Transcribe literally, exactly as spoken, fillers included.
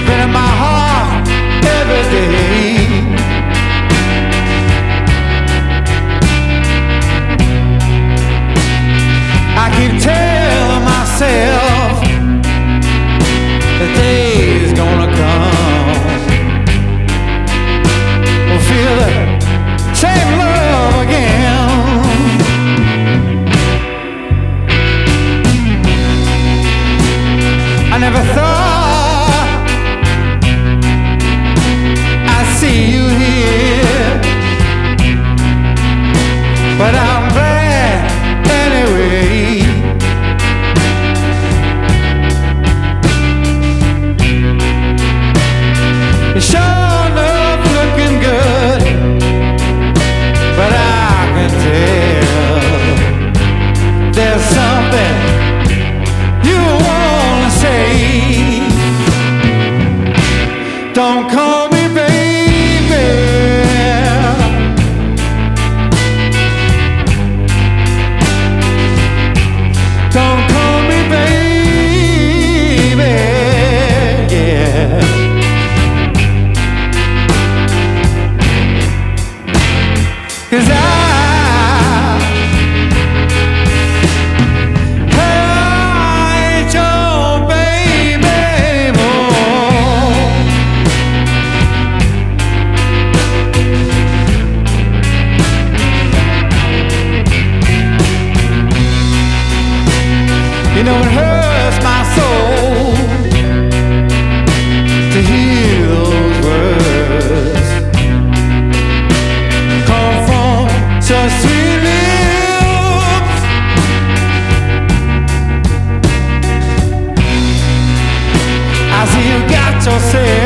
You've been in my heart every day. I keep telling myself the day's gonna come. We'll feel the same love again. I never thought I'd see you here, but I'm glad anyway. You sure enough looking good, but I can tell there's something you wanna say. Don't call me baby, don't call me baby, yeah. Cause I hate your baby more. You know it hurts my soul to hear those words come from such sweet lips. I see you got yourself